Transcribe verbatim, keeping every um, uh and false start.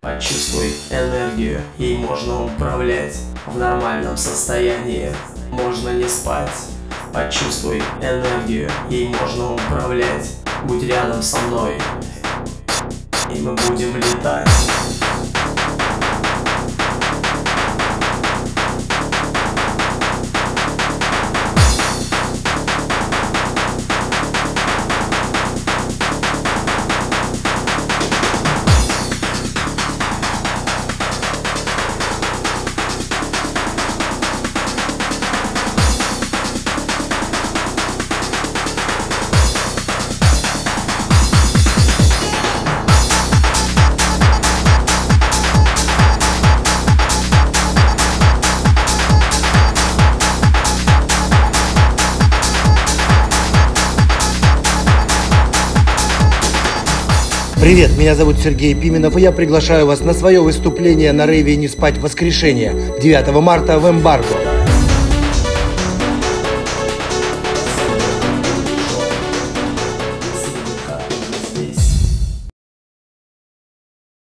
Почувствуй энергию, ей можно управлять. В нормальном состоянии можно не спать. Почувствуй энергию, ей можно управлять. Будь рядом со мной, и мы будем летать. Привет, меня зовут Сергей Пименов, и я приглашаю вас на свое выступление на рейве «Не спать воскрешение» девятого марта в Эмбарго.